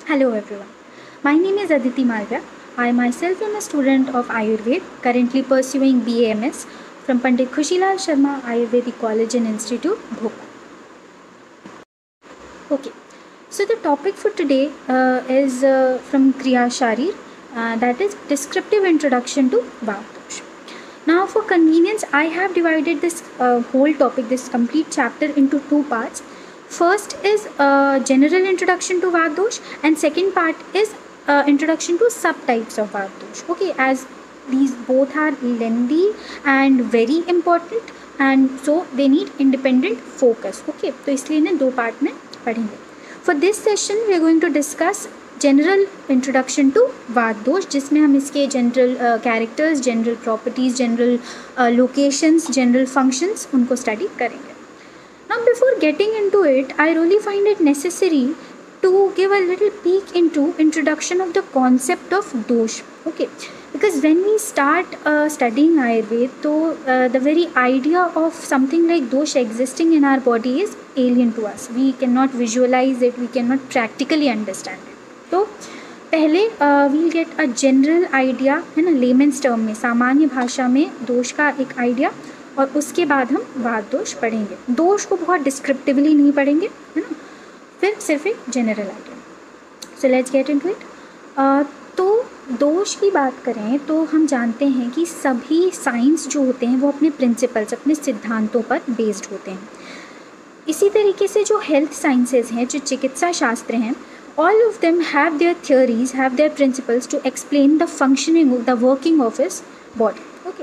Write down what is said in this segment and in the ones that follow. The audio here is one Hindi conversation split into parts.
Hello everyone. My name is Aditi Malvya. I myself am a student of Ayurveda, currently pursuing BAMS from Pandit Khushilal Sharma Ayurvedic College and Institute, Bhopal. Okay, so the topic for today is from Kriya Sharir, that is descriptive introduction to Vata. Now, for convenience, I have divided this whole topic, this complete chapter, into two parts. First is general introduction to Vata, and second part is introduction to subtypes of Vata. Okay, as these both are lengthy and very important, and so they need independent focus. Okay, तो इसलिए इन्हें दो पार्ट में पढ़ेंगे. For this session, we are going to discuss general introduction to vata dosha, जिसमें हम इसके general characters, general properties, general locations, general functions उनको स्टडी करेंगे. Now before getting into it, I really find it necessary to give a little peek into introduction of the concept of dosha. Okay, because when we start studying Ayurveda, तो the very idea of something like dosh existing in our body is alien to us. We cannot visualize it, we cannot practically understand it. तो पहले we'll get a general idea, है ना, layman's term में, सामान्य भाषा में दोष का एक आइडिया, और उसके बाद हम वात दोष पढ़ेंगे. दोष को बहुत डिस्क्रिप्टिवली नहीं पढ़ेंगे, है ना, फिर सिर्फ एक general idea. So let's get into it. तो दोष की बात करें तो हम जानते हैं कि सभी साइंस जो होते हैं वो अपने प्रिंसिपल्स, अपने सिद्धांतों पर बेस्ड होते हैं. इसी तरीके से जो हेल्थ साइंसेज हैं, जो चिकित्सा शास्त्र हैं, all of them have their theories, have their principles to explain the functioning, the working of his body. Okay.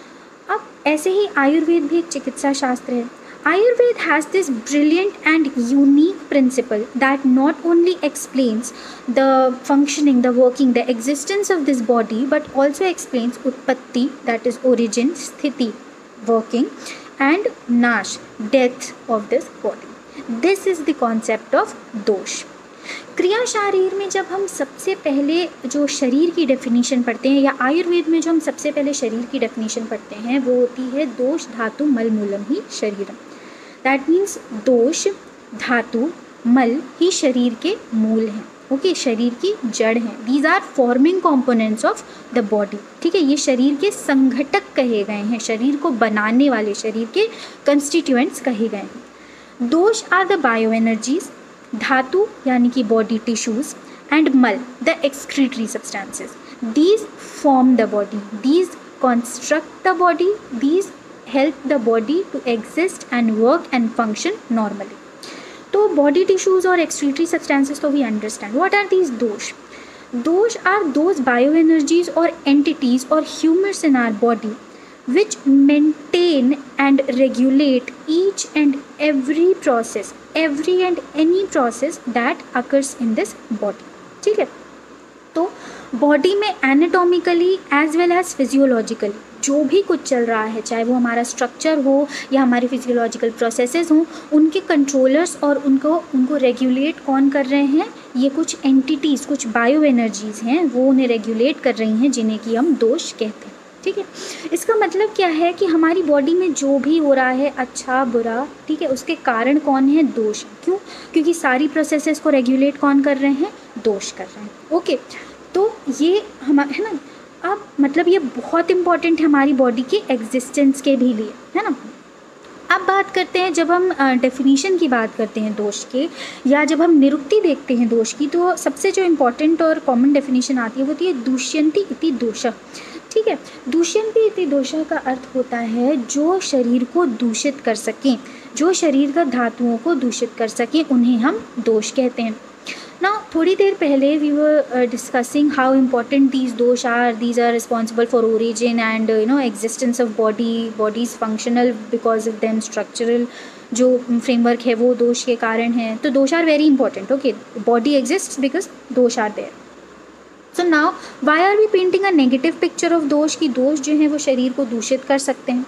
अब ऐसे ही आयुर्वेद भी एक चिकित्सा शास्त्र है. Ayurveda has this brilliant and unique principle that not only explains the functioning, the working, the existence of this body, but also explains utpatti, that is origin, sthiti, working, and nash, death of this body. This is the concept of dosh. क्रिया शारीर में जब हम सबसे पहले जो शरीर की डेफिनेशन पढ़ते हैं, या आयुर्वेद में जो हम सबसे पहले शरीर की डेफिनेशन पढ़ते हैं, वो होती है दोष धातु मल मूलम ही शरीरम. दैट मीन्स दोष, धातु, मल ही शरीर के मूल हैं. ओके, शरीर की जड़ हैं. These are forming components of the body. ठीक है, ये शरीर के संघटक कहे गए हैं, शरीर को बनाने वाले, शरीर के कंस्टिट्यूएंट्स कहे गए हैं. दोष आर द बायो एनर्जीज, धातु यानी कि body tissues, and mala the excretory substances. These form the body, these construct the body, these help the body to exist and work and function normally. तो body tissues और excretory substances तो we understand. What are these dosh? Dosh are those bioenergies or entities or humors in our body which maintain and regulate each and every process, every and any process that occurs in this body. ठीक है, तो बॉडी में anatomically as well as physiologically जो भी कुछ चल रहा है, चाहे वो हमारा स्ट्रक्चर हो या हमारे फिजियोलॉजिकल प्रोसेसेस हों, उनके कंट्रोलर्स और उनको रेगुलेट कौन कर रहे हैं? ये कुछ एंटिटीज़, कुछ बायो एनर्जीज़ हैं, वो उन्हें रेगुलेट कर रही हैं, जिन्हें कि हम दोष कहते हैं. ठीक है, इसका मतलब क्या है कि हमारी बॉडी में जो भी हो रहा है, अच्छा बुरा, ठीक है, उसके कारण कौन है? दोष. क्यों? क्योंकि सारी प्रोसेसेस को रेगुलेट कौन कर रहे हैं? दोष कर रहे हैं. ओके, तो ये है ना. अब मतलब ये बहुत इम्पॉर्टेंट है हमारी बॉडी के एग्जिस्टेंस के भी लिए, है ना. अब बात करते हैं, जब हम डेफिनेशन की बात करते हैं दोष के, या जब हम निरुक्ति देखते हैं दोष की, तो सबसे जो इम्पॉर्टेंट और कॉमन डेफिनेशन आती है वो होती है दूष्यन्ति इति दोषः. ठीक है, दूष्यन्ति इति दोषः का अर्थ होता है जो शरीर को दूषित कर सकें, जो शरीर का धातुओं को दूषित कर सकें, उन्हें हम दोष कहते हैं. Now, थोड़ी देर पहले we were discussing how important these dosh are. These are responsible for origin and existence of body. Body is functional because of them. Structural जो framework है वो दोष के कारण है. तो दोष are very important. Okay, body exists because दोष are there. So now, why are we painting a negative picture of दोष? कि दोष जो है वो शरीर को दूषित कर सकते हैं.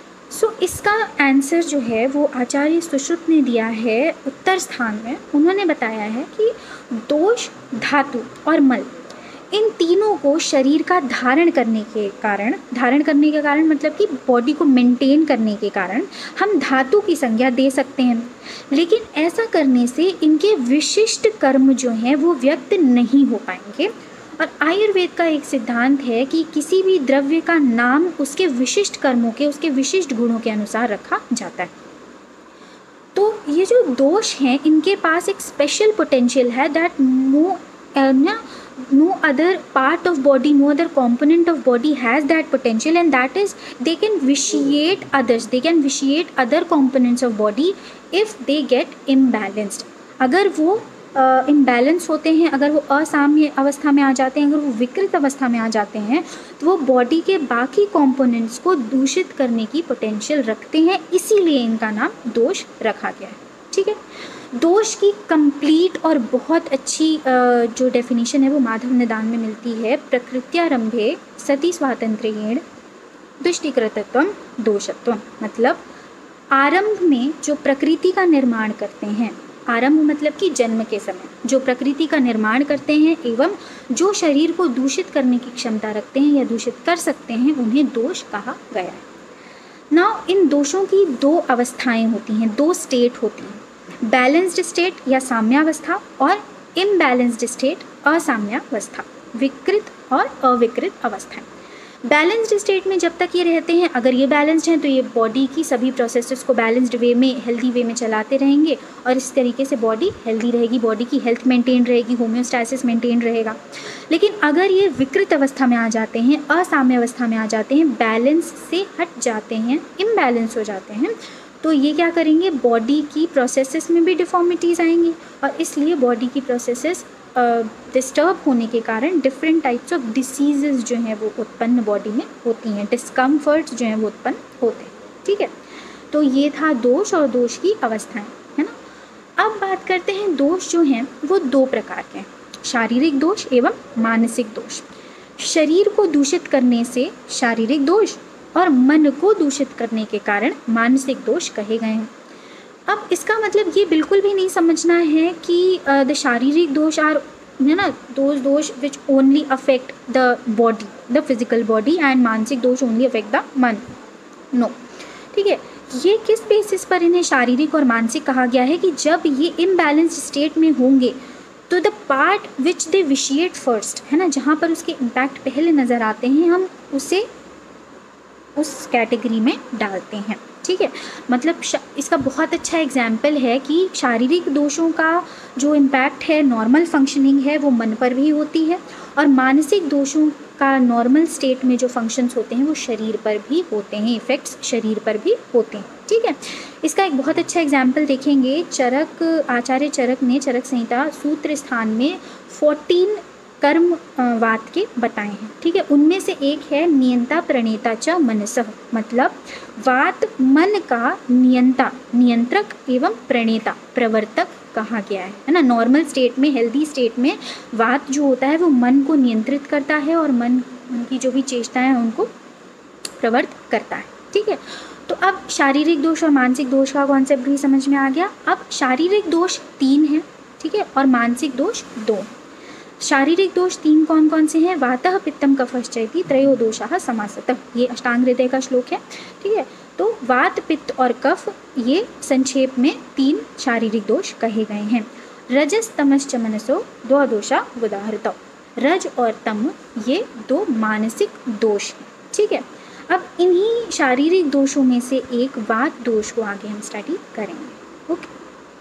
इसका आंसर जो है वो आचार्य सुश्रुत ने दिया है उत्तर स्थान में. उन्होंने बताया है कि दोष, धातु और मल, इन तीनों को शरीर का धारण करने के कारण मतलब कि बॉडी को मेंटेन करने के कारण हम धातु की संज्ञा दे सकते हैं, लेकिन ऐसा करने से इनके विशिष्ट कर्म जो हैं वो व्यक्त नहीं हो पाएंगे। और आयुर्वेद का एक सिद्धांत है कि किसी भी द्रव्य का नाम उसके विशिष्ट कर्मों के, उसके विशिष्ट गुणों के अनुसार रखा जाता है। तो ये जो दोष हैं इनके पास एक स्पेशल पोटेंशियल है that no other part of body, no other component of body has that potential, and that is they can vitiate others, they can vitiate other components of body if they get imbalanced। अगर वो इम्बैलेंस होते हैं, अगर वो असाम्य अवस्था में आ जाते हैं, अगर वो विकृत अवस्था में आ जाते हैं, तो वो बॉडी के बाकी कंपोनेंट्स को दूषित करने की पोटेंशियल रखते हैं, इसीलिए इनका नाम दोष रखा गया है। ठीक है, दोष की कंप्लीट और बहुत अच्छी जो डेफिनेशन है वो माधव निदान में मिलती है। प्रकृत्यारंभे सति स्वातंत्र्येण दुष्टिकृतत्वम दोषत्वम, मतलब आरंभ में जो प्रकृति का निर्माण करते हैं, आरंभ मतलब कि जन्म के समय जो प्रकृति का निर्माण करते हैं एवं जो शरीर को दूषित करने की क्षमता रखते हैं या दूषित कर सकते हैं, उन्हें दोष कहा गया है। नाउ इन दोषों की दो अवस्थाएं होती हैं, दो स्टेट होती हैं, बैलेंस्ड स्टेट या साम्यावस्था और इम्बैलेंस्ड स्टेट असाम्यावस्था, विकृत और अविकृत अवस्थाएं। बैलेंस्ड स्टेट में जब तक ये रहते हैं, अगर ये बैलेंस्ड हैं तो ये बॉडी की सभी प्रोसेसेस को बैलेंस्ड वे में, हेल्दी वे में चलाते रहेंगे और इस तरीके से बॉडी हेल्दी रहेगी, बॉडी की हेल्थ मेंटेन रहेगी, होम्योस्टैसिस मेंटेन रहेगा। लेकिन अगर ये विकृत अवस्था में आ जाते हैं, असाम्य अवस्था में आ जाते हैं, बैलेंस से हट जाते हैं, इम्बैलेंस हो जाते हैं, तो ये क्या करेंगे, बॉडी की प्रोसेसेस में भी डिफॉर्मिटीज़ आएंगी और इसलिए बॉडी की प्रोसेसेस डिस्टर्ब होने के कारण डिफरेंट टाइप्स ऑफ डिसीजेस जो हैं वो उत्पन्न बॉडी में होती हैं, डिस्कम्फर्ट जो हैं वो उत्पन्न होते हैं। ठीक है, तो ये था दोष और दोष की अवस्थाएं, है ना। अब बात करते हैं दोष जो हैं वो दो प्रकार के हैं, शारीरिक दोष एवं मानसिक दोष। शरीर को दूषित करने से शारीरिक दोष और मन को दूषित करने के कारण मानसिक दोष कहे गए हैं। अब इसका मतलब ये बिल्कुल भी नहीं समझना है कि द शारीरिक दोष आर, है ना, dosha which only affect the body, the physical body, and manasik dosha only affect the mana, no. ठीक है, ये किस बेसिस पर इन्हें शारीरिक और मानसिक कहा गया है कि जब ये इम्बैलेंस्ड स्टेट में होंगे तो the part which they vitiate first, है ना, जहाँ पर उसके इम्पैक्ट पहले नज़र आते हैं, हम उसे उस कैटेगरी में डालते हैं। ठीक है, मतलब इसका बहुत अच्छा एग्जाम्पल है कि शारीरिक दोषों का जो इम्पैक्ट है, नॉर्मल फंक्शनिंग है, वो मन पर भी होती है, और मानसिक दोषों का नॉर्मल स्टेट में जो फंक्शंस होते हैं वो शरीर पर भी होते हैं, इफ़ेक्ट्स शरीर पर भी होते हैं। ठीक है, इसका एक बहुत अच्छा एग्जाम्पल देखेंगे, आचार्य चरक ने चरक संहिता सूत्र स्थान में 14 कर्म वात के बताए हैं। ठीक है, उनमें से एक है नियंता प्रणेता च मनसः, मतलब वात मन का नियंता, नियंत्रक एवं प्रणेता, प्रवर्तक कहा गया है ना। नॉर्मल स्टेट में, हेल्दी स्टेट में वात जो होता है वो मन को नियंत्रित करता है और मन की जो भी चेष्टाएं हैं उनको प्रवर्त करता है। ठीक है, तो अब शारीरिक दोष और मानसिक दोष का कॉन्सेप्ट भी समझ में आ गया। अब शारीरिक दोष 3 हैं, ठीक है, और मानसिक दोष 2। शारीरिक दोष 3 कौन कौन से हैं? वातः पित्तम कफश्चैति त्रयो दोषाः समासतः, ये अष्टांग हृदय का श्लोक है। ठीक है, तो वात, पित्त और कफ, ये संक्षेप में 3 शारीरिक दोष कहे गए हैं। रजस तमश्च मनसो द्वौ दोषा उदाहृतौ, रज और तम ये 2 मानसिक दोष हैं। ठीक है, अब इन्हीं शारीरिक दोषों में से एक वात दोष को आगे हम स्टडी करेंगे। ओके,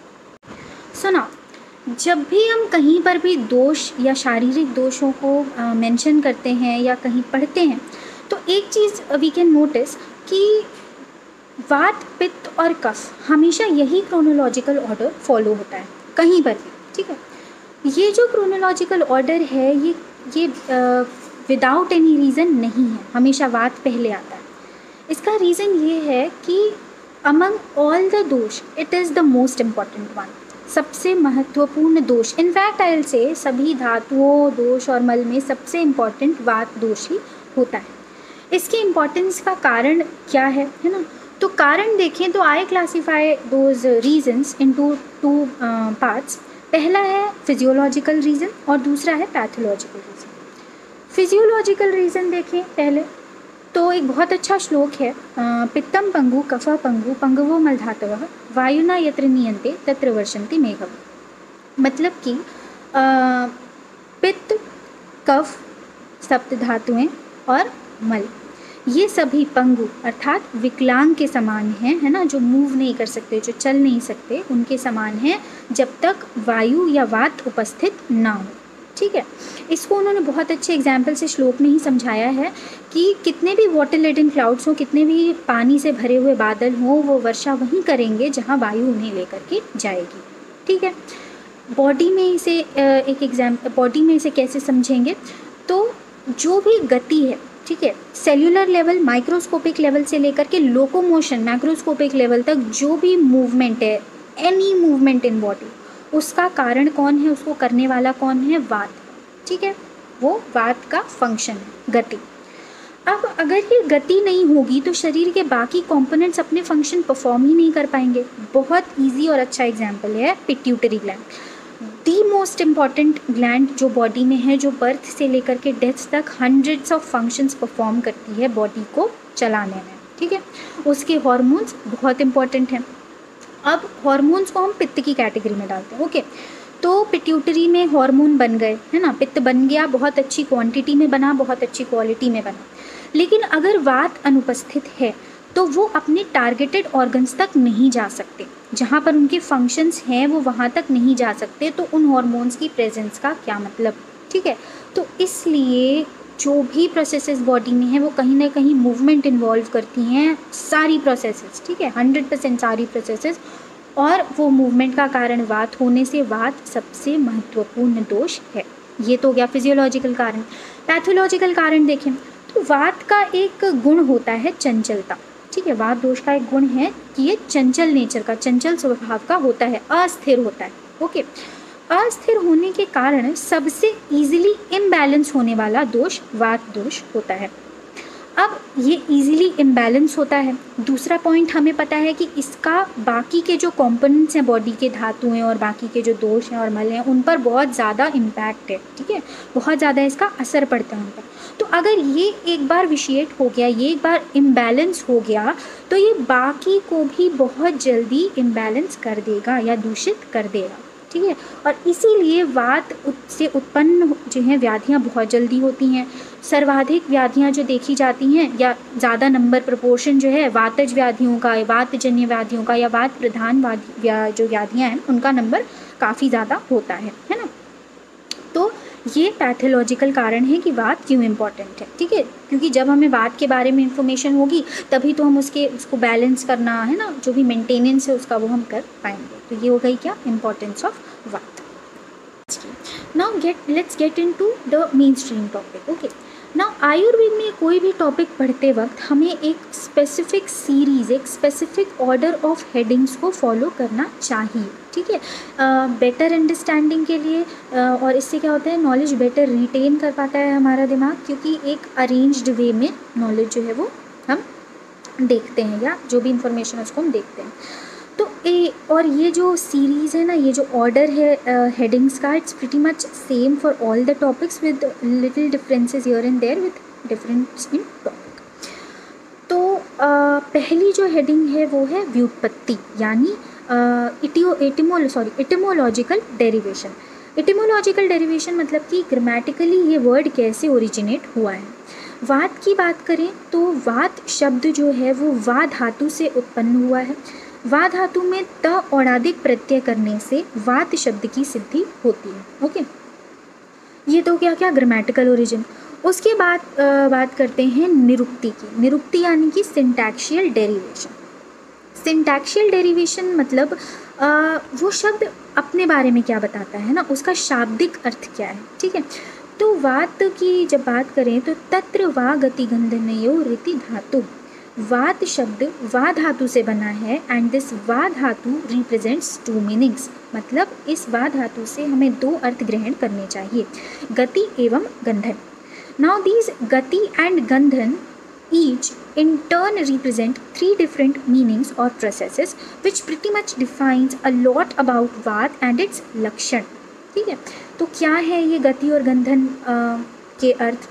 सुना, जब भी हम कहीं पर भी दोष या शारीरिक दोषों को मेंशन करते हैं या कहीं पढ़ते हैं, तो एक चीज़ वी कैन नोटिस कि वात, पित्त और कफ हमेशा यही क्रोनोलॉजिकल ऑर्डर फॉलो होता है कहीं पर भी। ठीक है, ये जो क्रोनोलॉजिकल ऑर्डर है ये विदाउट एनी रीज़न नहीं है, हमेशा वात पहले आता है। इसका रीज़न ये है कि among all the dosha it is the most important one, सबसे महत्वपूर्ण दोष। इनफैक्ट आई विल से सभी धातुओं, दोष और मल में सबसे इम्पॉर्टेंट वात दोष ही होता है। इसकी इम्पॉर्टेंस का कारण क्या है ना, तो कारण देखें तो I classify those reasons into 2 parts. पहला है फिजियोलॉजिकल रीज़न और दूसरा है पैथोलॉजिकल रीज़न। फिजियोलॉजिकल रीज़न देखें पहले तो एक बहुत अच्छा श्लोक है, पित्तम पंगु कफा पंगु पंगवो मलधातवः वायुना यत्र नीयन्ते तत्र वर्षन्ति मेघव। मतलब कि पित्त, कफ, सप्त धातुएं और मल ये सभी पंगु अर्थात विकलांग के समान हैं, है ना, जो मूव नहीं कर सकते, जो चल नहीं सकते, उनके समान हैं जब तक वायु या वात उपस्थित ना हो। ठीक है, इसको उन्होंने बहुत अच्छे एग्जाम्पल से श्लोक में ही समझाया है कि कितने भी वाटर लेडन क्लाउड्स हो, कितने भी पानी से भरे हुए बादल हों, वो वर्षा वहीं करेंगे जहाँ वायु उन्हें लेकर के जाएगी। ठीक है, बॉडी में इसे बॉडी में इसे कैसे समझेंगे, तो जो भी गति है, ठीक है, सेल्यूलर लेवल, माइक्रोस्कोपिक लेवल से लेकर के लोकोमोशन मैक्रोस्कोपिक लेवल तक जो भी मूवमेंट है, एनी मूवमेंट इन बॉडी, उसका कारण कौन है, उसको करने वाला कौन है, वात। ठीक है, वो वात का फंक्शन है, गति। अब अगर ये गति नहीं होगी तो शरीर के बाकी कंपोनेंट्स अपने फंक्शन परफॉर्म ही नहीं कर पाएंगे। बहुत इजी और अच्छा एग्जांपल है pituitary gland, the most important gland जो बॉडी में है, जो बर्थ से लेकर के डेथ तक हंड्रेड्स ऑफ फंक्शंस परफॉर्म करती है बॉडी को चलाने में। ठीक है, उसके हार्मोन्स बहुत इंपॉर्टेंट हैं। अब हार्मोन्स को हम पित्त की कैटेगरी में डालते हैं। ओके, तो पिट्यूटरी में हार्मोन बन गए, है ना, पित्त बन गया, बहुत अच्छी क्वांटिटी में बना, बहुत अच्छी क्वालिटी में बना। लेकिन अगर वात अनुपस्थित है तो वो अपने टारगेटेड ऑर्गन्स तक नहीं जा सकते, जहाँ पर उनके फंक्शंस हैं वो वहाँ तक नहीं जा सकते। तो उन हार्मोन्स की प्रेजेंस का क्या मतलब। ठीक है, तो इसलिए जो भी प्रोसेसेस बॉडी में है वो कहीं ना कहीं मूवमेंट इन्वॉल्व करती हैं, सारी प्रोसेसेस। ठीक है, 100% सारी प्रोसेसेस, और वो मूवमेंट का कारण वात होने से वात सबसे महत्वपूर्ण दोष है। ये तो हो गया फिजियोलॉजिकल कारण। पैथोलॉजिकल कारण देखें तो वात का एक गुण होता है चंचलता। ठीक है, वात दोष का एक गुण है कि ये चंचल नेचर का, चंचल स्वभाव का होता है, अस्थिर होता है। ओके, अस्थिर होने के कारण सबसे इजीली इम्बैलेंस होने वाला दोष वात दोष होता है। अब ये इजीली इम्बैलेंस होता है। दूसरा पॉइंट हमें पता है कि इसका बाकी के जो कंपोनेंट्स हैं बॉडी के, धातुएं और बाकी के जो दोष हैं और मल हैं, उन पर बहुत ज़्यादा इम्पैक्ट है। ठीक है, बहुत ज़्यादा इसका असर पड़ता है उन पर। तो अगर ये एक बार विशिएट हो गया, ये एक बार इम्बैलेंस हो गया, तो ये बाकी को भी बहुत जल्दी इम्बैलेंस कर देगा या दूषित कर देगा। ठीक है, और इसीलिए वात से उत्पन्न जो हैं व्याधियाँ बहुत जल्दी होती हैं। सर्वाधिक व्याधियाँ जो देखी जाती हैं या ज़्यादा नंबर प्रोपोर्शन जो है वातज व्याधियों का, वातजन्य व्याधियों का या वात प्रधान जो व्याधियाँ हैं उनका नंबर काफ़ी ज़्यादा होता है ना। तो ये पैथोलॉजिकल कारण है कि वात क्यों इम्पॉर्टेंट है। ठीक है, क्योंकि जब हमें वात के बारे में इंफॉर्मेशन होगी तभी तो हम उसको बैलेंस करना, है ना, जो भी मेंटेनेंस है उसका वो हम कर पाएंगे। तो ये हो गई क्या, importance of vata. Now let's get into the main stream topic. Okay, now Ayurveda में कोई भी टॉपिक पढ़ते वक्त हमें एक स्पेसिफिक सीरीज़, एक स्पेसिफिक ऑर्डर ऑफ हेडिंग्स को फॉलो करना चाहिए। ठीक है, बेटर अंडरस्टैंडिंग के लिए, और इससे क्या होता है, नॉलेज बेटर रिटेन कर पाता है हमारा दिमाग, क्योंकि एक अरेंज्ड वे में नॉलेज जो है वो हम देखते हैं, या जो भी इंफॉर्मेशन है उसको हम देखते हैं। तो और ये जो सीरीज़ है ना, ये जो ऑर्डर है हेडिंग्स का, it's pretty much same for all the topics with little differences here and there with difference in topic. तो पहली जो हेडिंग है वो है व्युत्पत्ति, यानी एटिमोलॉजिकल डेरिवेशन। एटिमोलॉजिकल डेरिवेशन मतलब कि ग्रामेटिकली ये वर्ड कैसे ओरिजिनेट हुआ है। वात की बात करें तो वात शब्द जो है वो वा धातु से उत्पन्न हुआ है। वा धातु में त औणादिक प्रत्यय करने से वात शब्द की सिद्धि होती है। ओके, ये तो क्या ग्रामेटिकल ओरिजिन। उसके बाद बात करते हैं निरुक्ति की। निरुक्ति यानी कि सिंटैक्शियल डेरिवेशन। सिंटैक्शियल डेरिवेशन मतलब वो शब्द अपने बारे में क्या बताता है ना, उसका शाब्दिक अर्थ क्या है। ठीक है, तो वात की जब बात करें तो तत्र वा गतिगंधनयो रीति धातु। वात शब्द वा धातु से बना है एंड दिस वा धातु रिप्रेजेंट्स टू मीनिंग्स। मतलब इस वा धातु से हमें दो अर्थ ग्रहण करने चाहिए, गति एवं गंधन। Now these gati and gandhan each in turn represent three different meanings or processes which pretty much defines a lot about वात and its लक्षण। ठीक है, तो क्या है ये गति और गंधन के अर्थ।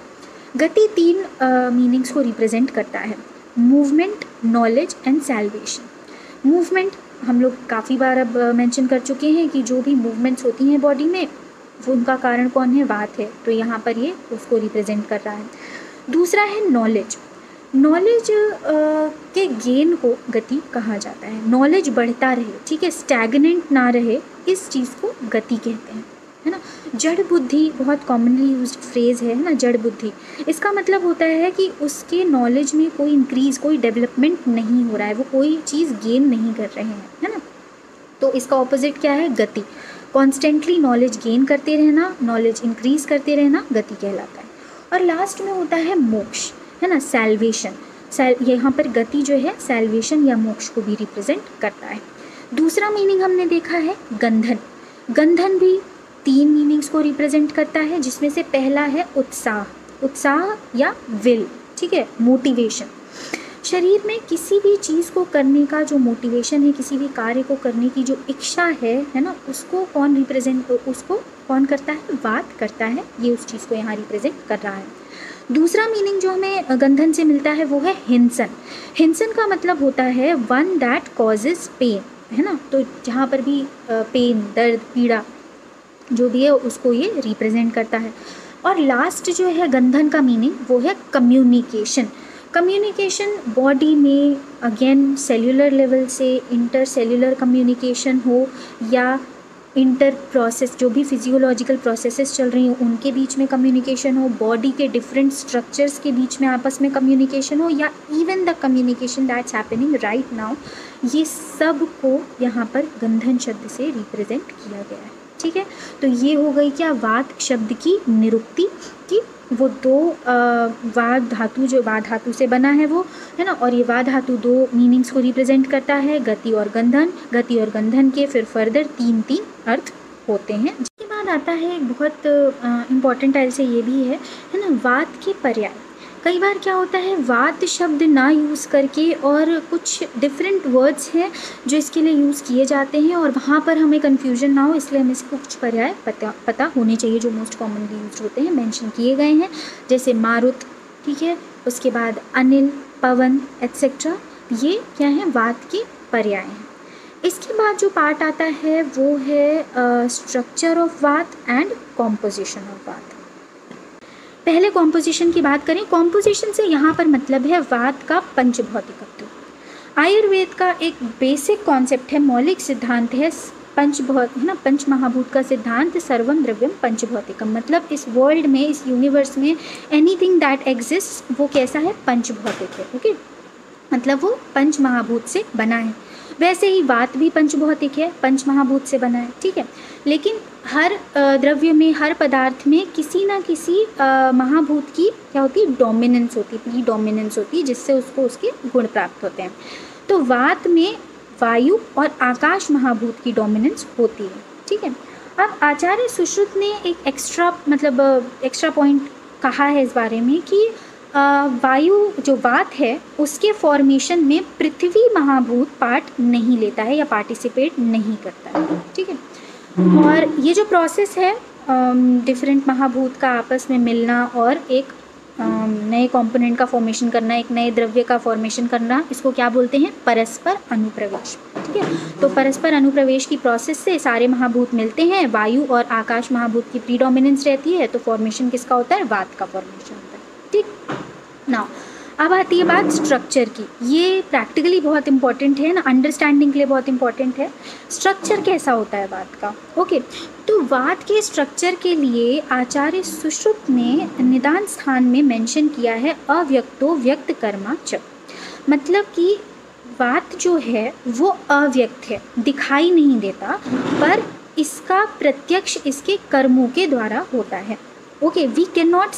गति 3 मीनिंग्स को रिप्रेजेंट करता है, movement, knowledge and salvation. Movement हम लोग काफ़ी बार अब मेंशन कर चुके हैं कि जो भी मूवमेंट्स होती हैं बॉडी में वो उनका कारण कौन है, वात है, तो यहाँ पर ये उसको रिप्रेजेंट कर रहा है। दूसरा है नॉलेज। नॉलेज के गेन को गति कहा जाता है, नॉलेज बढ़ता रहे, ठीक है, स्टैग्नेंट ना रहे, इस चीज़ को गति कहते हैं, है ना। जड़ बुद्धि बहुत कॉमनली यूज्ड फ्रेज़ है ना, जड़ बुद्धि। इसका मतलब होता है कि उसके नॉलेज में कोई इंक्रीज़, कोई डेवलपमेंट नहीं हो रहा है, वो कोई चीज़ गेन नहीं कर रहे हैं, है ना। तो इसका ऑपोजिट क्या है, गति। कॉन्स्टेंटली नॉलेज गेन करते रहना, नॉलेज इंक्रीज़ करते रहना गति कहलाता है। और लास्ट में होता है मोक्ष, है ना, सैल्वेशन। यहाँ पर गति जो है सैल्वेशन या मोक्ष को भी रिप्रेजेंट करता है। दूसरा मीनिंग हमने देखा है गंधन। गंधन भी 3 मीनिंग्स को रिप्रेजेंट करता है, जिसमें से पहला है उत्साह, उत्साह या विल, ठीक है, मोटिवेशन। शरीर में किसी भी चीज़ को करने का जो मोटिवेशन है, किसी भी कार्य को करने की जो इच्छा है ना, उसको कौन करता है, वात करता है, ये उस चीज़ को यहाँ रिप्रेजेंट कर रहा है। दूसरा मीनिंग जो हमें गंधन से मिलता है वो है हिंसन। हिंसन का मतलब होता है वन दैट कॉजेज पेन, है ना, तो जहाँ पर भी पेन, दर्द, पीड़ा जो भी है उसको ये रिप्रेजेंट करता है। और लास्ट जो है गंधन का मीनिंग वो है कम्युनिकेशन। कम्युनिकेशन बॉडी में अगेन सेल्यूलर लेवल से इंटर सेल्यूलर कम्युनिकेशन हो या इंटर प्रोसेस, जो भी फिजियोलॉजिकल प्रोसेसेस चल रही हो उनके बीच में कम्युनिकेशन हो, बॉडी के डिफरेंट स्ट्रक्चर्स के बीच में आपस में कम्युनिकेशन हो, या even the communication that's happening right now, ये सब को यहाँ पर गंधन शब्द से रिप्रेजेंट किया गया है, ठीक है। तो ये हो गई क्या, वात शब्द की निरुक्ति कि वो 2 वात धातु, जो वात धातु से बना है वो, है ना, और ये वात धातु 2 मीनिंग्स को रिप्रेजेंट करता है, गति और गंधन। गति और गंधन के फिर फर्दर 3 अर्थ होते हैं। जिसके बाद आता है एक बहुत इम्पॉर्टेंट टाइप से ये भी है ना, वात के पर्याय। कई बार क्या होता है, वात शब्द ना यूज़ करके और कुछ डिफरेंट वर्ड्स हैं जो इसके लिए यूज़ किए जाते हैं, और वहाँ पर हमें कन्फ्यूजन ना हो इसलिए हमें इसके कुछ पर्याय पता होने चाहिए जो मोस्ट कॉमनली यूज होते हैं, मेंशन किए गए हैं, जैसे मारुत, ठीक है, उसके बाद अनिल, पवन एट्सेट्रा, ये क्या है, वात के पर्याय हैं। इसके बाद जो पार्ट आता है वो है structure of vata and composition of vata. पहले कॉम्पोजिशन की बात करें। कॉम्पोजिशन से यहाँ पर मतलब है वात का पंचभौतिकत्व। आयुर्वेद का एक बेसिक कॉन्सेप्ट है, मौलिक सिद्धांत है पंच महाभूत का सिद्धांत, सर्वम द्रव्यम पंचभौतिकम। मतलब इस वर्ल्ड में, इस यूनिवर्स में एनीथिंग दैट एग्जिस्ट वो कैसा है, पंचभौतिक है, ओके, मतलब वो पंच महाभूत से बना है। वैसे ही वात भी पंचभौतिक है, पंच महाभूत से बना है, ठीक है। लेकिन हर द्रव्य में, हर पदार्थ में किसी ना किसी महाभूत की क्या होती है, डोमिनेंस होती है, प्रीडोमिनेंस होती है, जिससे उसको उसके गुण प्राप्त होते हैं। तो वात में वायु और आकाश महाभूत की डोमिनेंस होती है, ठीक है। अब आचार्य सुश्रुत ने एक एक्स्ट्रा पॉइंट कहा है इस बारे में कि वायु जो वात है उसके फॉर्मेशन में पृथ्वी महाभूत पार्ट नहीं लेता है या पार्टिसिपेट नहीं करता है, ठीक है। और ये जो प्रोसेस है डिफरेंट महाभूत का आपस में मिलना और एक नए कंपोनेंट का फॉर्मेशन करना, एक नए द्रव्य का फॉर्मेशन करना, इसको क्या बोलते हैं, परस्पर अनुप्रवेश, ठीक है। तो परस्पर अनुप्रवेश की प्रोसेस से सारे महाभूत मिलते हैं, वायु और आकाश महाभूत की प्रीडोमिनेंस रहती है, तो फॉर्मेशन किसका होता है, वात का फॉर्मेशन होता है, ठीक। नाउ अब आती है बात स्ट्रक्चर की। ये प्रैक्टिकली बहुत इंपॉर्टेंट है ना, अंडरस्टैंडिंग के लिए बहुत इंपॉर्टेंट है। स्ट्रक्चर कैसा होता है वात का, ओके। तो वात के स्ट्रक्चर के लिए आचार्य सुश्रुत ने निदान स्थान में मेंशन किया है अव्यक्तो व्यक्त कर्मा च। मतलब कि वात जो है वो अव्यक्त है, दिखाई नहीं देता, पर इसका प्रत्यक्ष इसके कर्मों के द्वारा होता है, okay, we cannot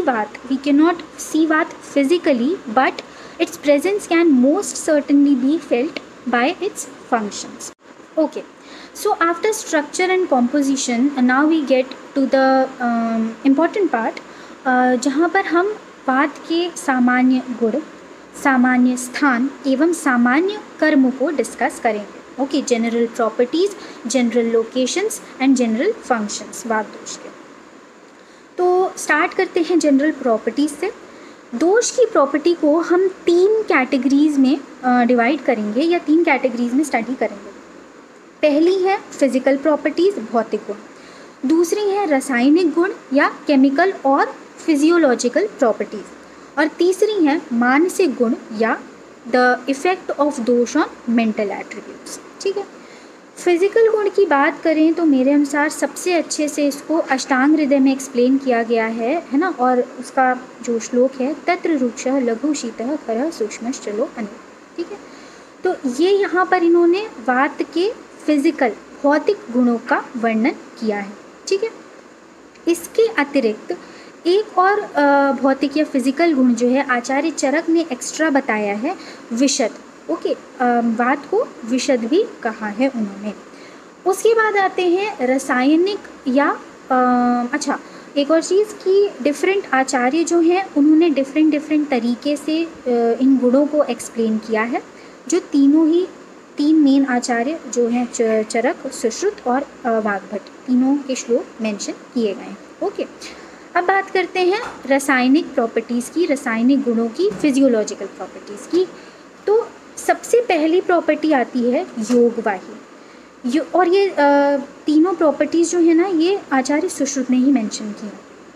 see Vat physically, but its presence can most certainly be felt by its functions. Okay, so after structure and composition, now we get to the important part, जहाँ पर हम वात के सामान्य गुण, सामान्य स्थान एवं सामान्य कर्म को डिस्कस करेंगे। Okay, general properties, general locations and general functions vata dosha के। तो स्टार्ट करते हैं जनरल प्रॉपर्टीज़ से। दोष की प्रॉपर्टी को हम 3 कैटेगरीज़ में डिवाइड करेंगे या 3 कैटेगरीज़ में स्टडी करेंगे। पहली है फिजिकल प्रॉपर्टीज़, भौतिक गुण। दूसरी है रासायनिक गुण या केमिकल और फिजियोलॉजिकल प्रॉपर्टीज़। और तीसरी है मानसिक गुण या the effect of dosha on mental attributes. ठीक है, फिजिकल गुण की बात करें तो मेरे अनुसार सबसे अच्छे से इसको अष्टांग हृदय में एक्सप्लेन किया गया है ना। और उसका जो श्लोक है, तत्र रुक्षः लघु शीतः खरः सूक्ष्मश्चलो अनिल। ठीक है, तो ये यहाँ पर इन्होंने वात के फिजिकल भौतिक गुणों का वर्णन किया है। ठीक है, इसके अतिरिक्त एक और भौतिक या फिजिकल गुण जो है आचार्य चरक ने एक्स्ट्रा बताया है, विशद। ओके, वात को विशद भी कहा है उन्होंने। उसके बाद आते हैं रासायनिक या अच्छा, एक और चीज़ कि डिफरेंट आचार्य जो हैं उन्होंने डिफरेंट तरीके से इन गुणों को एक्सप्लेन किया है। जो तीन मेन आचार्य जो हैं चरक, सुश्रुत और वाग्भट, तीनों के श्लोक मेंशन किए गए हैं। ओके, अब बात करते हैं रासायनिक प्रॉपर्टीज़ की, रासायनिक गुणों की, फिजियोलॉजिकल प्रॉपर्टीज़ की। तो सबसे पहली प्रॉपर्टी आती है योगवाही। और ये तीनों प्रॉपर्टीज़ जो है ना, ये आचार्य सुश्रुत ने ही मेंशन की।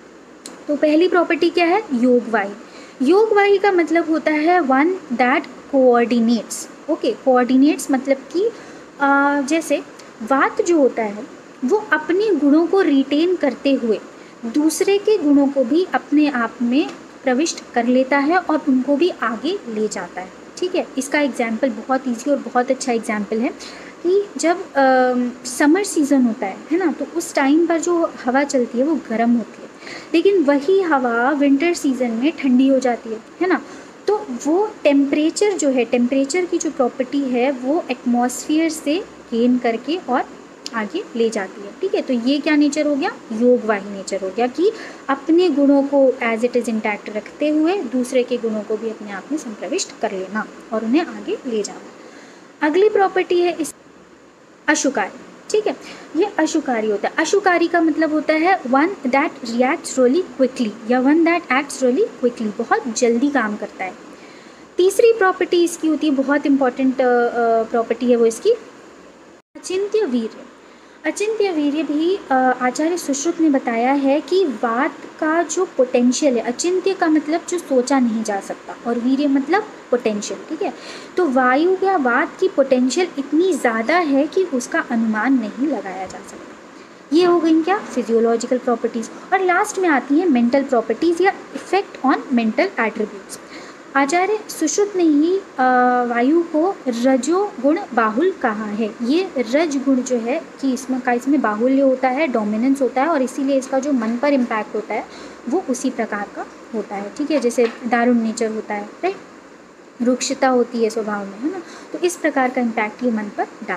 तो पहली प्रॉपर्टी क्या है? योगवाही। योगवाही का मतलब होता है one that coordinates. Okay, coordinates मतलब कि जैसे वात जो होता है वो अपने गुणों को रिटेन करते हुए दूसरे के गुणों को भी अपने आप में प्रविष्ट कर लेता है और उनको भी आगे ले जाता है। ठीक है, इसका एग्जाम्पल बहुत ईजी और बहुत अच्छा एग्जाम्पल है कि जब समर सीज़न होता है ना, तो उस टाइम पर जो हवा चलती है वो गर्म होती है, लेकिन वही हवा विंटर सीज़न में ठंडी हो जाती है ना। तो वो टेम्परेचर जो है, टेम्परेचर की जो प्रॉपर्टी है वो एटमॉस्फेयर से गेन करके और आगे ले जाती है। ठीक है, तो ये क्या नेचर हो गया? योगवाही नेचर हो गया कि अपने गुणों को एज इट इज़ इंटैक्ट रखते हुए दूसरे के गुणों को भी अपने आप में संप्रविष्ट कर लेना और उन्हें आगे ले जाना। अगली प्रॉपर्टी है इस अशुकारी। ठीक है, ये अशुकारी होता है। अशुकारी का मतलब होता है one that reacts really quickly या one that acts really quickly, बहुत जल्दी काम करता है। तीसरी प्रॉपर्टी इसकी होती है, बहुत इंपॉर्टेंट प्रॉपर्टी है वो इसकी, अचिंत्य वीर्य। अचिंत्य वीर्य भी आचार्य सुश्रुत ने बताया है कि वात का जो पोटेंशियल है, अचिंत्य का मतलब जो सोचा नहीं जा सकता और वीर्य मतलब पोटेंशियल। ठीक है, तो वायु या वात की पोटेंशियल इतनी ज़्यादा है कि उसका अनुमान नहीं लगाया जा सकता। ये हो गई क्या? Physiological properties. और लास्ट में आती है मेंटल प्रॉपर्टीज़ या इफेक्ट ऑन मेंटल एट्रीब्यूट्स। आचार्य सुश्रुत ने ही वायु को रजो गुण बाहुल कहा है। ये रज गुण जो है कि इसमें बाहुल्य होता है, डोमिनेंस होता है, और इसीलिए इसका जो मन पर इम्पैक्ट होता है वो उसी प्रकार का होता है। ठीक है, जैसे दारुण नेचर होता है, राइट, रुक्षता होती है स्वभाव में, है ना, तो इस प्रकार का इम्पैक्ट ये मन पर डालता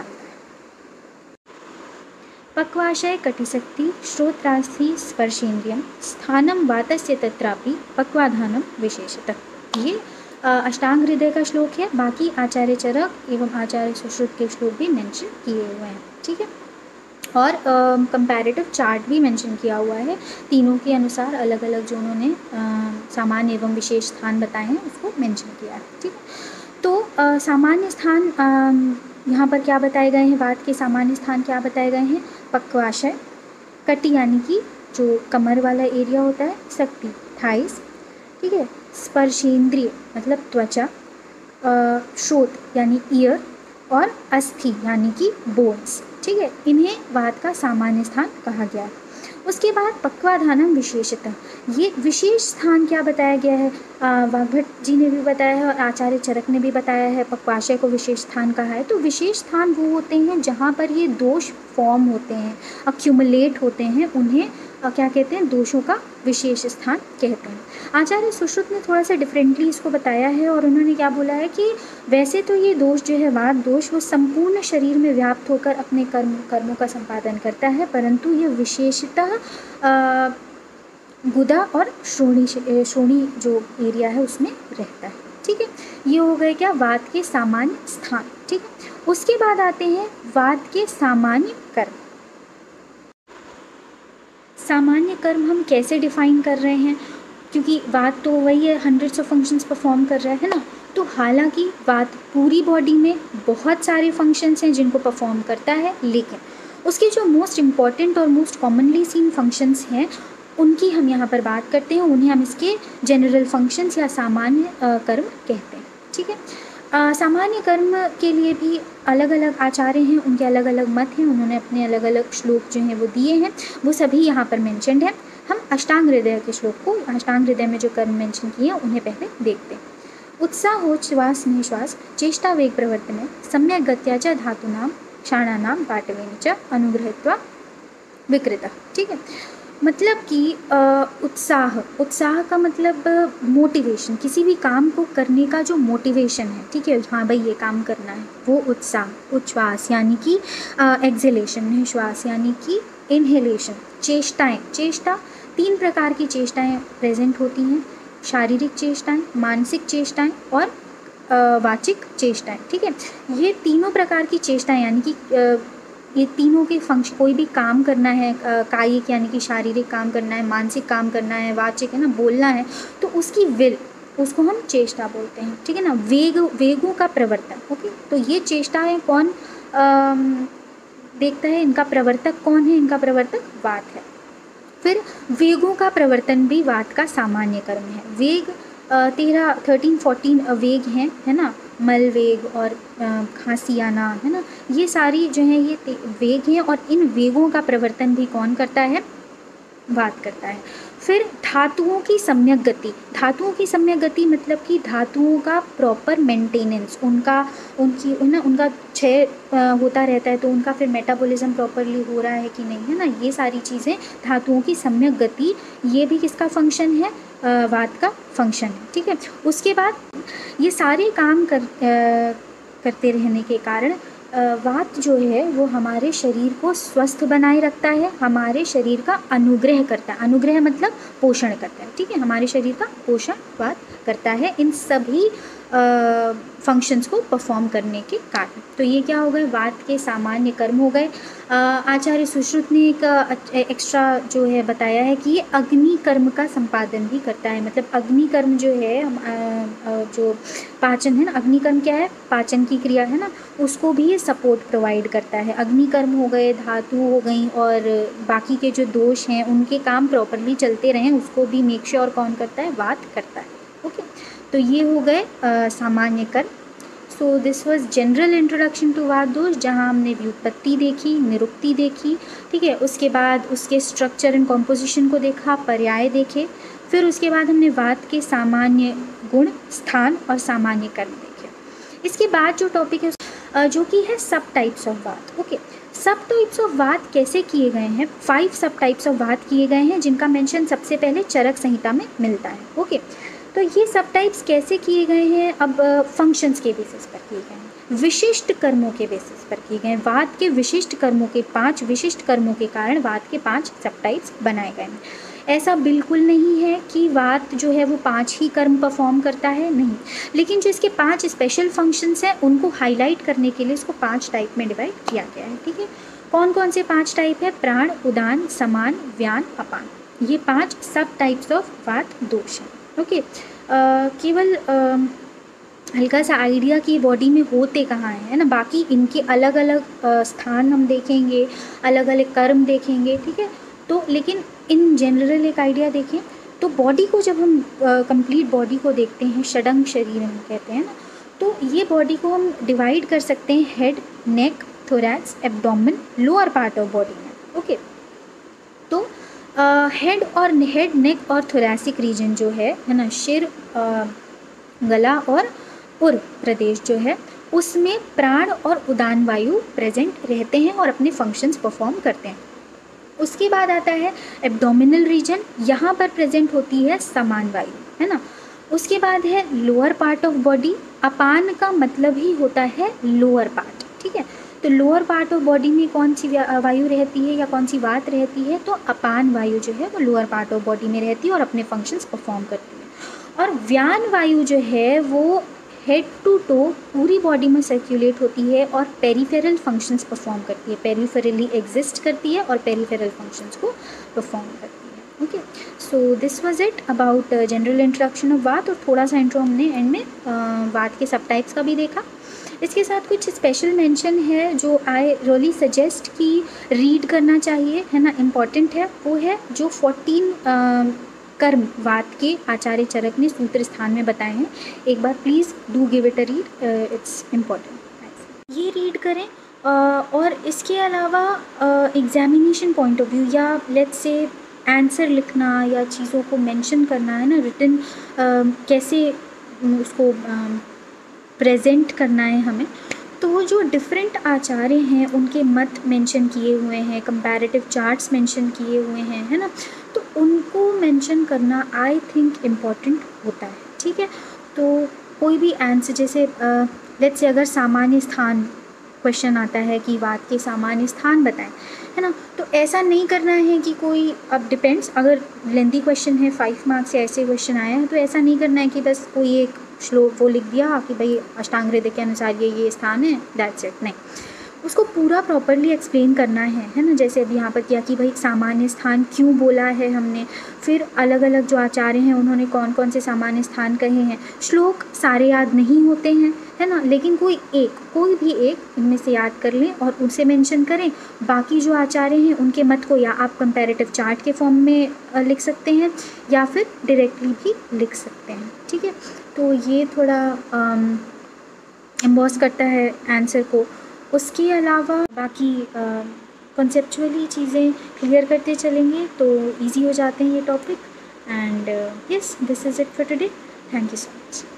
है। पक्वाशय कटिशक्ति श्रोत्रास्थि स्पर्शेन्द्रियम स्थानम वातस्य तत्रापि पक्वाधानम विशेषतः। ये अष्टांग हृदय का श्लोक है। बाकी आचार्य चरक एवं आचार्य सुश्रुत के श्लोक भी मेंशन किए हुए हैं। ठीक है, और कंपैरेटिव चार्ट भी मेंशन किया हुआ है। तीनों के अनुसार अलग अलग जो उन्होंने सामान्य एवं विशेष स्थान बताए हैं उसको मेंशन किया है। ठीक है, तो सामान्य स्थान यहाँ पर क्या बताए गए हैं? वात के सामान्य स्थान क्या बताए गए हैं? पक्वाशय, कटी यानी कि जो कमर वाला एरिया होता है, शक्ति थाइस, ठीक है, स्पर्शेंद्रिय मतलब त्वचा, श्रोत यानी ईयर, और अस्थि यानी कि बोन्स। ठीक है, इन्हें वात का सामान्य स्थान कहा गया है। उसके बाद पक्वाधानम विशेषतः, ये विशेष स्थान क्या बताया गया है? वाग्भट जी ने भी बताया है और आचार्य चरक ने भी बताया है, पक्वाशय को विशेष स्थान कहा है। तो विशेष स्थान वो होते हैं जहाँ पर ये दोष फॉर्म होते हैं, अक्यूमुलेट होते हैं, उन्हें क्या कहते हैं? दोषों का विशेष स्थान कहते हैं। आचार्य सुश्रुत ने थोड़ा सा डिफरेंटली इसको बताया है और उन्होंने क्या बोला है कि वैसे तो ये दोष जो है, वात दोष, वो संपूर्ण शरीर में व्याप्त होकर अपने कर्मों का संपादन करता है, परंतु ये विशेषतः गुदा और श्रोणी जो एरिया है उसमें रहता है। ठीक है, ये हो गए क्या? वात के सामान्य स्थान। ठीक है, उसके बाद आते हैं वात के सामान्य कर्म। सामान्य कर्म हम कैसे डिफाइन कर रहे हैं, क्योंकि वात तो वही है, हंड्रेड्स ऑफ फंक्शंस परफॉर्म कर रहा है ना। तो हालांकि वात पूरी बॉडी में बहुत सारे फंक्शंस हैं जिनको परफॉर्म करता है, लेकिन उसके जो मोस्ट इम्पॉर्टेंट और मोस्ट कॉमनली सीन फंक्शंस हैं उनकी हम यहाँ पर बात करते हैं, उन्हें हम इसके जनरल फंक्शंस या सामान्य कर्म कहते हैं। ठीक है, सामान्य कर्म के लिए भी अलग अलग आचार्य हैं, उनके अलग अलग मत हैं, उन्होंने अपने अलग अलग श्लोक जो हैं वो दिए हैं, वो सभी यहाँ पर मेंशन्ड हैं। हम अष्टांग हृदय के श्लोक को, अष्टांग हृदय में जो कर्म मेंशन किए हैं उन्हें पहले देखते हैं। उत्साहोच्छ्वास निश्वास चेष्टा वेग प्रवर्तने सम्यक गत्या च धातूनां क्षाणानां पाटवेन च अनुगृहीत्वा विकृता। ठीक है, मतलब कि उत्साह का मतलब मोटिवेशन, किसी भी काम को करने का जो मोटिवेशन है, ठीक है, हाँ भाई ये काम करना है, वो उत्साह। उच्छ्वास यानी कि एक्सेलेशन, निश्वास यानी कि इनहेलेशन। चेष्टाएं, चेष्टा 3 प्रकार की चेष्टाएं प्रेजेंट होती हैं, शारीरिक चेष्टाएं, मानसिक चेष्टाएं और वाचिक चेष्टाएं। ठीक है, ये तीनों प्रकार की चेष्टाएं यानी कि ये तीनों के फंक्शन, कोई भी काम करना है, कायिक यानी कि शारीरिक काम करना है, मानसिक काम करना है, वाचिक है ना बोलना है, तो उसकी विल, उसको हम चेष्टा बोलते हैं। ठीक है ना, वेगों का प्रवर्तन। ओके, तो ये चेष्टाएं कौन देखता है, इनका प्रवर्तक कौन है, इनका प्रवर्तक वात है। फिर वेगों का प्रवर्तन भी वात का सामान्य कर्म है। वेग 13-14 वेग हैं, है ना, मल वेग और खांसी आना, है ना, ये सारी जो है ये वेग हैं, और इन वेगों का प्रवर्तन भी कौन करता है, वात करता है। फिर धातुओं की सम्यक गति, धातुओं की सम्यक गति मतलब कि धातुओं का प्रॉपर मेंटेनेंस, उनका क्षय होता रहता है, तो उनका फिर मेटाबॉलिज्म प्रॉपरली हो रहा है कि नहीं, है ना, ये सारी चीज़ें धातुओं की सम्यक गति, ये भी किसका फंक्शन है, वात का फंक्शन है। ठीक है, उसके बाद ये सारे काम करते रहने के कारण वात जो है वो हमारे शरीर को स्वस्थ बनाए रखता है, हमारे शरीर का अनुग्रह करता है, अनुग्रह मतलब पोषण करता है। ठीक है, हमारे शरीर का पोषण वात करता है इन सभी फंक्शंस को परफॉर्म करने के कारण। तो ये क्या हो गए, वात के सामान्य कर्म हो गए। आचार्य सुश्रुत ने एक एक्स्ट्रा जो है बताया है कि ये अग्नि कर्म का संपादन भी करता है, मतलब अग्नि कर्म जो है जो पाचन है ना, अग्नि कर्म क्या है, पाचन की क्रिया है ना, उसको भी ये सपोर्ट प्रोवाइड करता है। अग्नि कर्म हो गए, धातु हो गई, और बाकी के जो दोष हैं उनके काम प्रॉपरली चलते रहें, उसको भी मेक श्योर कौन करता है, वात करता है। ओके, तो ये हो गए सामान्य कर्म। So this was general introduction to vata dosha, जहाँ हमने व्युत्पत्ति देखी, निरुक्ति देखी, ठीक है, उसके बाद उसके स्ट्रक्चर एंड कॉम्पोजिशन को देखा, पर्याय देखे, फिर उसके बाद हमने वात के सामान्य गुण, स्थान और सामान्य कर्म देखे। इसके बाद जो टॉपिक है जो कि है subtypes of vata. Okay, subtypes of vata कैसे किए गए हैं, 5 सब टाइप्स ऑफ वात किए गए हैं, जिनका मेंशन सबसे पहले चरक संहिता में मिलता है। ओके, तो ये सब टाइप्स कैसे किए गए हैं, अब फंक्शंस के बेसिस पर किए गए हैं, विशिष्ट कर्मों के बेसिस पर किए गए हैं। वात के विशिष्ट कर्मों के 5 विशिष्ट कर्मों के कारण वात के 5 सब टाइप्स बनाए गए हैं। ऐसा बिल्कुल नहीं है कि वात जो है वो 5 ही कर्म परफॉर्म करता है, नहीं, लेकिन जो इसके 5 स्पेशल फंक्शंस हैं उनको हाईलाइट करने के लिए इसको 5 टाइप में डिवाइड किया गया है। ठीक है, कौन कौन से 5 टाइप है, प्राण, उदान, समान, व्यान, अपान, ये 5 सब टाइप्स ऑफ वात दोष हैं। ओके, केवल हल्का सा आइडिया कि बॉडी में होते कहाँ हैं, है ना, बाकी इनके अलग अलग स्थान हम देखेंगे, अलग अलग कर्म देखेंगे। ठीक है, तो लेकिन इन जनरल एक आइडिया देखें तो बॉडी को जब हम कंप्लीट बॉडी को देखते हैं, षडंग शरीर हम कहते हैं ना, तो ये बॉडी को हम डिवाइड कर सकते हैं head, neck, thorax, abdomen, lower part of body में। ओके, तो हेड नेक और थोरैसिक रीजन जो है ना, सिर, गला और उर प्रदेश जो है, उसमें प्राण और उदान वायु प्रेजेंट रहते हैं और अपने फंक्शंस परफॉर्म करते हैं। उसके बाद आता है एब्डोमिनल रीजन, यहाँ पर प्रेजेंट होती है समान वायु, है ना। उसके बाद है लोअर पार्ट ऑफ बॉडी, अपान का मतलब ही होता है लोअर पार्ट। ठीक है, तो लोअर पार्ट ऑफ बॉडी में कौन सी वायु रहती है या कौन सी वात रहती है, तो अपान वायु जो है वो लोअर पार्ट ऑफ बॉडी में रहती है और अपने फंक्शंस परफॉर्म करती है। और व्यान वायु जो है वो हेड टू टो पूरी बॉडी में सर्कुलेट होती है और पेरिफेरल फंक्शंस परफॉर्म करती है, पेरिफेरली एग्जिस्ट करती है और पेरिफेरल फंक्शंस को परफॉर्म करती है। Okay, so this was it about general introduction of vata, और थोड़ा सा इंट्रो हमने एंड में वात के सब टाइप्स का भी देखा। इसके साथ कुछ स्पेशल मेंशन है जो आई रियली सजेस्ट कि रीड करना चाहिए, है ना, इम्पॉर्टेंट है। वो है जो 14 कर्म वात के आचार्य चरक ने सूत्र स्थान में बताए हैं। एक बार please do give it a read, it's important. ये रीड करें। और इसके अलावा एग्जामिनेशन पॉइंट ऑफ व्यू या लेट्स से आंसर लिखना या चीज़ों को मेंशन करना, है ना, रिटन कैसे उसको प्रेजेंट करना है हमें, तो जो डिफरेंट आचार्य हैं उनके मत मेंशन किए हुए हैं, कंपैरेटिव चार्ट्स मेंशन किए हुए हैं, है ना, तो उनको मेंशन करना आई थिंक इम्पॉर्टेंट होता है। ठीक है, तो कोई भी आंसर जैसे लेट्स से अगर सामान्य स्थान क्वेश्चन आता है कि वात के सामान्य स्थान बताएं, है ना, तो ऐसा नहीं करना है कि कोई, अब डिपेंड्स, अगर लेंथी क्वेश्चन है 5 मार्क्स से ऐसे क्वेश्चन आया है तो ऐसा नहीं करना है कि बस कोई एक श्लोक वो लिख दिया कि भाई अष्टांग हृदय के अनुसार ये स्थान है, दैट्स इट। नहीं, उसको पूरा प्रॉपरली एक्सप्लेन करना है ना, जैसे अभी यहाँ पर किया कि भाई सामान्य स्थान क्यों बोला है हमने, फिर अलग अलग जो आचार्य हैं उन्होंने कौन कौन से सामान्य स्थान कहे हैं। श्लोक सारे याद नहीं होते हैं, है ना, लेकिन कोई भी एक इनमें से याद कर लें और उसे मेंशन करें। बाकी जो आचार्य हैं उनके मत को या आप कंपैरेटिव चार्ट के फॉर्म में लिख सकते हैं या फिर डायरेक्टली भी लिख सकते हैं। ठीक है, तो ये थोड़ा एम्बॉस करता है आंसर को। उसके अलावा बाकी कॉन्सेप्चुअली चीज़ें क्लियर करते चलेंगे तो इजी हो जाते हैं ये topic. And yes, this is it for today. Thank you so much.